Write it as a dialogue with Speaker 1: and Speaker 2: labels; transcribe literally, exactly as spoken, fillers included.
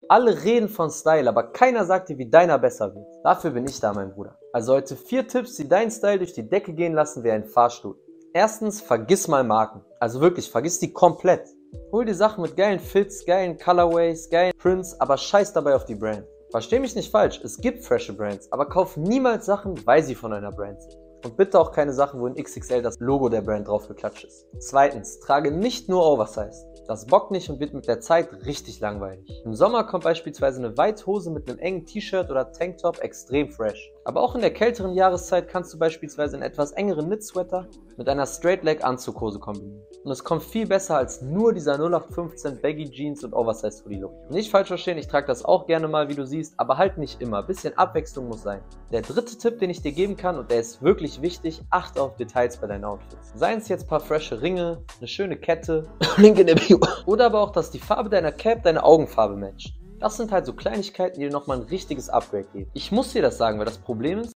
Speaker 1: Alle reden von Style, aber keiner sagt dir, wie deiner besser wird. Dafür bin ich da, mein Bruder. Also heute vier Tipps, die deinen Style durch die Decke gehen lassen wie ein Fahrstuhl. Erstens, vergiss mal Marken. Also wirklich, vergiss die komplett. Hol dir Sachen mit geilen Fits, geilen Colorways, geilen Prints, aber scheiß dabei auf die Brand. Versteh mich nicht falsch, es gibt frische Brands, aber kauf niemals Sachen, weil sie von einer Brand sind. Und bitte auch keine Sachen, wo in X X L das Logo der Brand drauf geklatscht ist. Zweitens, trage nicht nur Oversized. Das bockt nicht und wird mit der Zeit richtig langweilig. Im Sommer kommt beispielsweise eine Weithose mit einem engen T-Shirt oder Tanktop extrem fresh. Aber auch in der kälteren Jahreszeit kannst du beispielsweise einen etwas engeren Knit-Sweater mit einer Straight-Leg-Anzughose kombinieren. Und es kommt viel besser als nur dieser null acht fünfzehn Baggy Jeans und Oversized Hoodie Look. Nicht falsch verstehen, ich trage das auch gerne mal, wie du siehst, aber halt nicht immer. Bisschen Abwechslung muss sein. Der dritte Tipp, den ich dir geben kann, und der ist wirklich wichtig, achte auf Details bei deinen Outfits. Seien es jetzt ein paar frische Ringe, eine schöne Kette, Link in der Bio, oder aber auch, dass die Farbe deiner Cap deine Augenfarbe matcht. Das sind halt so Kleinigkeiten, die dir nochmal ein richtiges Upgrade geben. Ich muss dir das sagen, weil das Problem ist,